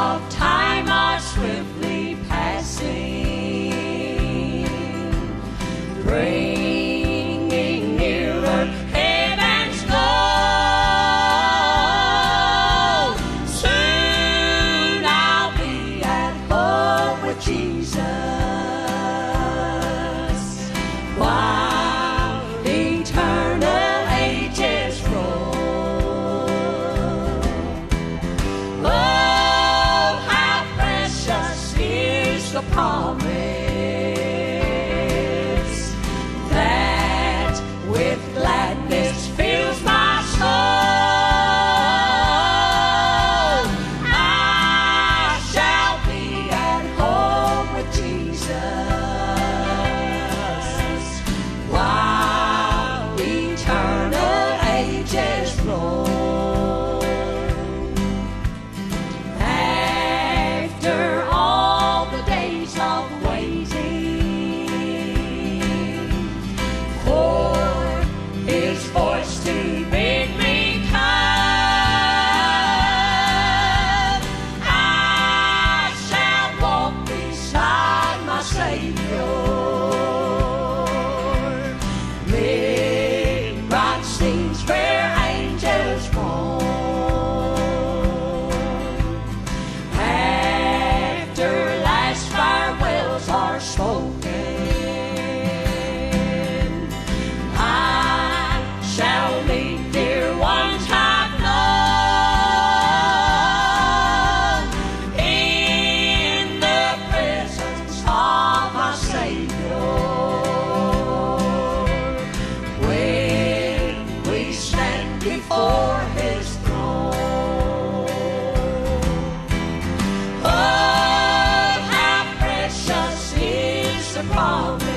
of time are swiftly passing, bringing nearer heaven's goal. Soon I'll be at home with Jesus, while eternal ages roll. Oh, how precious is the promise that with gladness fills my soul. I shall be at home with Jesus, while eternal ages roll. After all the days of waiting for His voice to bid me come, I shall walk beside my Savior, mid bright scenes where angels roam. After last farewells are spoken, I shall meet dear ones I've known in the presence of my Savior, when we stand before His throne. Oh, how precious is the promise